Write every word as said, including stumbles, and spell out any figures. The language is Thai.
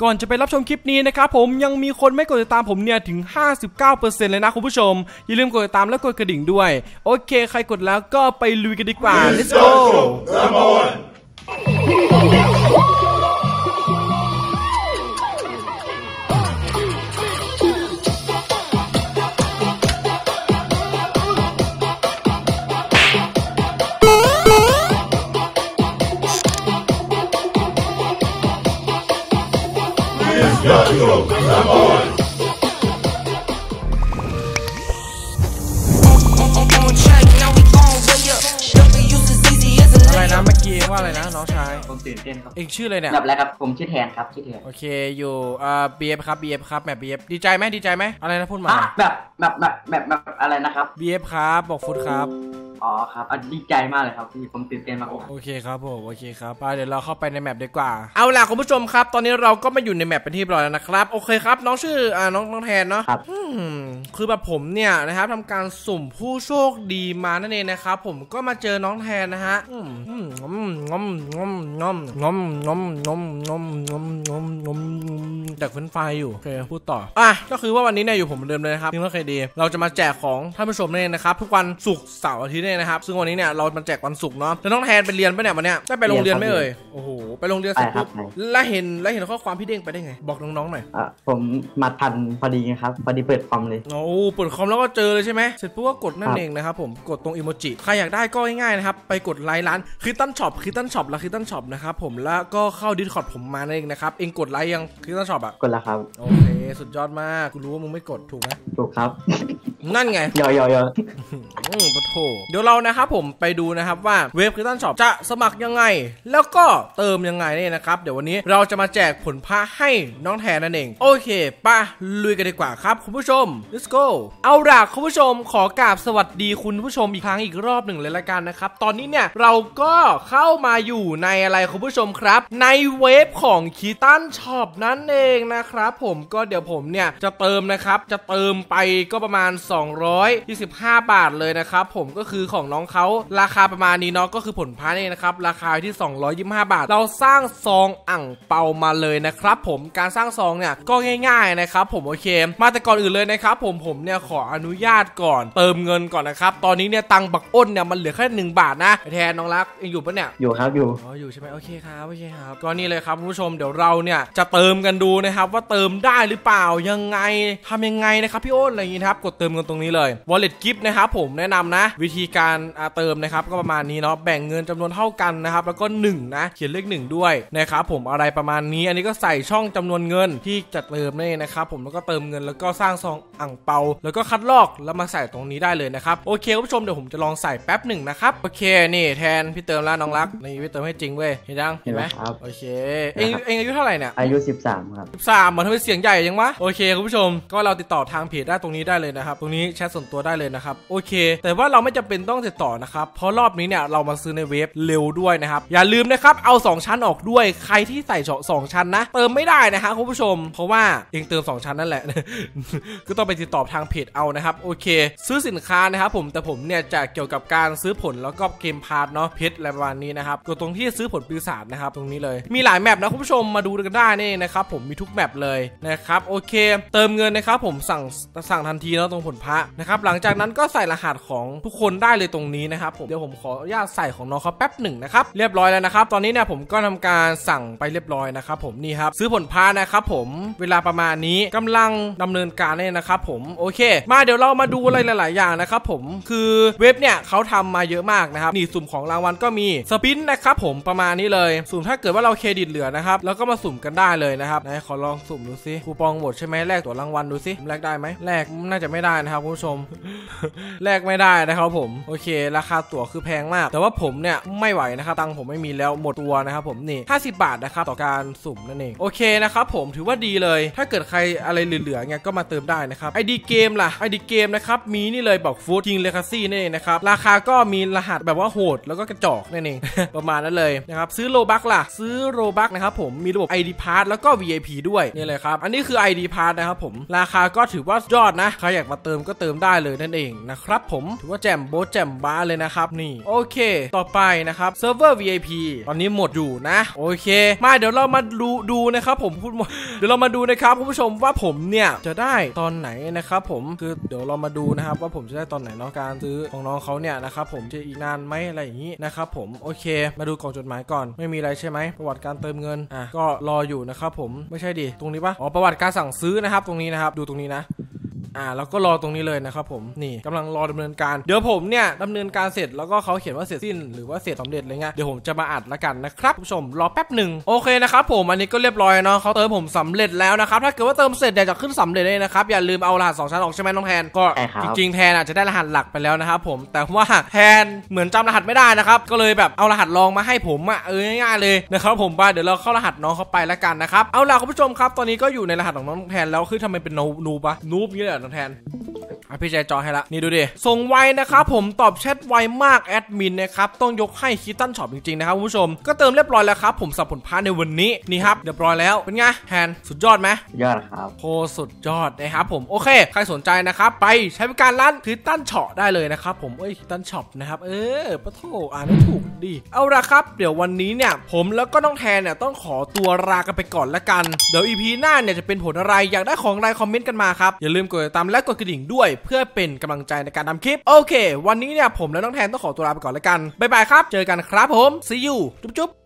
ก่อนจะไปรับชมคลิปนี้นะครับผมยังมีคนไม่กดติดตามผมเนี่ยถึง ห้าสิบเก้าเปอร์เซ็นต์ เลยนะคุณผู้ชมอย่าลืมกดติดตามและกดกระดิ่งด้วยโอเคใครกดแล้วก็ไปลุยกันดีกว่า let's goอะไรนะเมื่อกี้ว่าอะไรนะน้องชายผมตื่นเต้นครับเองชื่ออะไรเนี่ยแบบอะไรครับผมชื่อแทนครับชื่อแทนโอเคอยู่อ่า บี เอฟ ครับ บี เอฟ ครับแมป บี เอฟ ดีใจไหมดีใจไหมอะไรนะพูดมาแบบแบบแบบแบบแบบอะไรนะครับบี เอฟ ครับบอกฟุตครับอ๋อครับดีใจมากเลยครับพี่ผมตื่นเต้นมากโอเคครับผมโอเคครับไปเดี๋ยวเราเข้าไปในแมปดีกว่าเอาล่ะคุณผู้ชมครับตอนนี้เราก็มาอยู่ในแมปเป็นที่เรียบร้อยแล้วนะครับโอเคครับน้องชื่ออ่าน้องน้องแทนเนาะครับคือแบบผมเนี่ยนะครับทำการสุ่มผู้โชคดีมานั่นเองนะครับผมก็มาเจอน้องแทนนะฮะอืมอืมงอมงอมงอมงอมงอมงอมงอมงอมงอมงอมงอมจากเฟ้นไฟอยู่โอเคพูดต่ออ่ะก็คือว่าวันนี้เนี่ยอยู่ผมเหมือนเดิมเลยนะครับซึ่งก็เคยดีเราจะมาแจกของท่านผู้ชมนั่นเองนะครับทุกวันศุกร์เสาร์อาทิตย์เนี่ยนะครับซึ่งวันนี้เนี่ยเรามาแจกวันศุกร์เนาะแล้วน้องแทนไปเรียนปะเนี่ยวันเนี้ยได้ไปโรงเรียนไหมเอ่ยโอ้โหไปโรงเรียนเสร็จปุ๊บแล้วเห็นแล้วเห็นข้อความพี่เด้งไปได้ไงบอกน้องๆหน่อยอ่ะผมมาทันพอดีครับพอดีเปิดคอมเลยโอ้เปิดคอมแล้วก็เจอเลยใช่ไหมเสร็จปุ๊บก็กดนั่นเองนะครับผมกดตรงอีโมจิใครอยากได้ก็ง่ายๆนะครับไปกดไลค์ร้านคริสตันช็อปคริสตันช็อปและคริสตันช็อปนะครับผมแล้วก็เข้าดิสคอร์ดผมมาเองนะครับเองกดไลค์ยังคริสตันช็อปอ่ะกดแล้วครับโอเคสุดยอดมากกูรู้ว่ามึงไม่กดถูกไหมถูกครับนั่นไงยอยอยอืมปะโถเดี๋ยวเรานะครับผมไปดูนะครับว่าเว็บคริสตันช็อปจะสมัครยังไงแล้วก็เติมยังไงเนี่ยนะครับเดี๋ยววันนี้เราจะมาแจกผลพระให้น้องแทนนั่นเองโอเคป่ะลุยกันดีกว่าครับคุณผู้ชม let's go เอาล่ะคุณผู้ชมขอกราบสวัสดีคุณผู้ชมอีกครั้งอีกรอบหนึ่งเลยละกันนะครับตอนนี้เนี่ยเราก็เข้ามาอยู่ในอะไรคุณผู้ชมครับในเว็บของคริสตันช็อปนั่นเองนะครับผมก็เดี๋ยวผมเนี่ยจะเติมนะครับจะเติมไปก็ประมาณสองร้อยยี่สิบห้าบาทเลยนะครับผมก็คือของน้องเขาราคาประมาณนี้เนาะก็คือผลพระนี่นะครับราคาที่สองร้อยยี่สิบห้าบาทเราสร้างซองอั่งเปามาเลยนะครับผมการสร้างซองเนี่ยก็ง่ายๆนะครับผมโอเคมาแต่ก่อนอื่นเลยนะครับผมผมเนี่ยขออนุญาตก่อนเติมเงินก่อนนะครับตอนนี้เนี่ยตังบักอ้นเนี่ยมันเหลือแค่หนึ่งบาทนะแทนน้องรักยังอยู่ปะเนี่ยอยู่ครับอยู่อ๋ออยู่ใช่ไหมโอเคครับโอเคครับก็นี่เลยครับคุณผู้ชมเดี๋ยวเราเนี่ยจะเติมกันดูนะครับว่าเติมได้หรือเปล่ายังไงทำยังไงนะครับพี่อ้นอะไรอย่างงี้ครับกดเติมเงินตรงนี้เลย Wallet Gift นะครับผมแนะนำนะวิธีการเติมนะครับก็ประมาณนี้เนาะแบ่งเงินจำนวนเท่ากันนะครับแล้วก็หนึ่งนะเขียนเลขหนึ่งด้วยนะครับผมอะไรประมาณนี้อันนี้ก็ใส่ช่องจำนวนเงินที่จะเติมนี่นะครับผมแล้วก็เติมเงินแล้วก็สร้างซองอั่งเปาแล้วก็คัดลอกแล้วมาใส่ตรงนี้ได้เลยนะครับโอเคคุณผู้ชมเดี๋ยวผมจะลองใส่แป๊บหนึ่งนะครับโอเคนี่แทนพี่เติมแล้วน้องรักนี่พี่เติมให้จริงเว้ยเห็นยังเห็นไหมครับโอเคเองเองอายุเท่าไหร่เนี่ยอายุสิบสามครับสิบสามเหมือนทำไมเสียงใหญ่ยังวะโอเคคุณผู้ชมก็เราติดต่อทางเพจได้ตรงนี้ได้เลยนะครับตรงนี้แชทส่วนตัวได้เลยนะครับโอเคแต่ว่าเราไม่จำเป็นต้องติดต่อนะครับเพราะรอบนี้เนี่ยเรามาซื้อในเว็บเร็วด้วยนะครับอย่าลืมนะครับเอาสองชั้นออกด้วยใครที่ใส่สองชั้นนะเติมไม่ได้นะฮะคุณผู้ชมเพราะว่าเองเติมสองชั้นนั่นแหละ ก็ต้องไปติดต่อทางเพจเอานะครับโอเคซื้อสินค้านะครับผมแต่ผมเนี่ยจะเกี่ยวกับการซื้อผลแล้วก็เกมพาร์ทเนาะเพชรอะไรประมาณนี้นะครับกดตรงที่ซื้อผลปีศาจนะครับตรงนี้เลยมีหลายแมปนะคุณผู้ชมมาดูกันได้นี่นะครับผมมีทุกแมปเลยนะครับโอเคเติมเงินนะครับผมสั่งสั่งทันทีแล้วตรงผลพระนะครับหลังจากนั้นก็ใส่รหัสของทุกคนได้เลยตรงนี้นะครับผมเดี๋ยวผมขออนุญาตใส่ของน้องเขาแป๊บหนึ่งนะครับเรียบร้อยแล้วนะครับตอนนี้เนี่ยผมก็ทำการสั่งไปเรียบร้อยนะครับผมนี่ครับซื้อผลพระนะครับผมเวลาประมาณนี้กำลังดำเนินการเนี่ยนะครับผมโอเคมาเดี๋ยวเรามาดูอะไรหลายๆอย่างนะครับผมคือเว็บเนี่ยเขาทำมาเยอะมากนะครับนี่สุ่มของรางวัลก็มีสปินนะครับผมประมาณนี้เลยสุ่มถ้าเกิดว่าเราเครดิตเหลือนะครับแล้วก็มาสุ่มกันได้เลยนะครับไหนขอลองสุ่มดูซิคูปองหมดใช่ไหมแลกตั๋วรางวัลดูซิแลกได้ไหมแลกน่าจะไม่ได้นะครับคุณผู้ชม แลกไม่ได้นะครับผมโอเคราคาตั๋วคือแพงมากแต่ว่าผมเนี่ยไม่ไหวนะครับตังผมไม่มีแล้วหมดตัวนะครับผมนี่ห้าสิบบาทนะครับต่อการสุ่มนั่นเองโอเคนะครับผมถือว่าดีเลยถ้าเกิดใครอะไรเหลือๆเงี้ยก็มาเติมได้นะครับไอดีเกมล่ะไอดีเกมนะครับมีนี่เลยบอกฟู้ดคิงเลคาซี่นี่นะครับราคาก็มีรหัสแบบว่าโหดแล้วก็กระจอกนั่นเอง ประมาณนั้นเลยนะครับซื้อโลบัคล่ะซื้อโลบัคนะครับผมมีระบบ ไอ ดี Pass แล้วก็ วี ไอ พี ด้วยนี่เลยครับอันนี้คือ ไอ ดี Pass นะครับผมราคาก็ถือว่ายอดนะใครอยากมาเติมติมก็เติมได้เลยนั่นเองนะครับผมถือว่าแจ่มโบแจ่มบ้าเลยนะครับนี่โอเคต่อไปนะครับเซิร์ฟเวอร์ วี ไอ พี ตอนนี้หมดอยู่นะโอเคมาเดี๋ยวเรามาดูดูนะครับผมพูดเดี๋ยวเรามาดูนะครับคุณผู้ชมว่าผมเนี่ยจะได้ตอนไหนนะครับผมคือเดี๋ยวเรามาดูนะครับว่าผมจะได้ตอนไหนเนาะการซื้อของน้องเขาเนี่ยนะครับผมจะอีกนานไหมอะไรอย่างนี้นะครับผมโอเคมาดูกล่องจดหมายก่อนไม่มีอะไรใช่ไหมประวัติการเติมเงินอ่ะก็รออยู่นะครับผมไม่ใช่ดิตรงนี้ปะอ๋อประวัติการสั่งซื้อนะครับตรงนี้นะครับดูตรงนี้นะอ่าแล้วก็รอตรงนี้เลยนะครับผมนี่กำลังรอดำเนินการเดี๋ยวผมเนี่ยดำเนินการเสร็จแล้วก็เขาเขียนว่าเสร็จสิ้นหรือว่าเสร็จสำเร็จอะไรเงี้ยเดี๋ยวผมจะมาอัดละกันนะครับผู้ชมรอแป๊บหนึ่งโอเคนะครับผมอันนี้ก็เรียบร้อยเนาะเขาเติมผมสำเร็จแล้วนะครับถ้าเกิดว่าเติมเสร็จเนี่ยจะขึ้นสำเร็จเลยนะครับอย่าลืมเอารหัสสองชั้นออกใช่ไหมน้องแทนก็จริงๆแทนอาจจะได้รหัสหลักไปแล้วนะครับผมแต่ว่าแทนเหมือนจำรหัสไม่ได้นะครับก็เลยแบบเอารหัสรองมาให้ผมอ่ะเออง่ายๆเลยนะครับผมไปเดี๋ยวเราเข้ารหัสน้องเขาไปละกันนะครับเอาล่ะคุณผู้ชมครับตอนนี้ก็อยู่ในรหัสของน้องแทนแล้วคือทำไมเป็นนูบะนูบนี่แหละน้องแทนพี่ใจจอให้ละนี่ดูดิส่งไวนะครับผมตอบแชทไวมากแอดมินนะครับต้องยกให้คิตตันช็อปจริงๆนะครับคุณผู้ชมก็เติมเรียบร้อยแล้วครับผมสับผลพาในวันนี้นี่ครับเรียบร้อยแล้วเป็นไงแทนสุดยอดไหมยอดครับโคสุดยอดนะครับผมโอเคใครสนใจนะครับไปใช้บริการร้านคิตตันช็อปได้เลยนะครับผมเอ้ยคิตตันช็อปนะครับเออปะโถอ่านไม่ถูกดีเอาละครับเดี๋ยววันนี้เนี่ยผมแล้วก็น้องแทนเนี่ยต้องขอตัวลากันไปก่อนละกันเดี๋ยว อี พี หน้าเนี่ยจะเป็นผลอะไรอยากได้ของอะไรคอมเมนต์กันมาครับอย่าลืมกดติดตามและกดกระดิ่งด้วยเพื่อเป็นกำลังใจในการทำคลิปโอเควันนี้เนี่ยผมและน้องแทนต้องขอตัวลาไปก่อนแล้วกันบ๊ายบายครับเจอกันครับผม see you จุ๊บ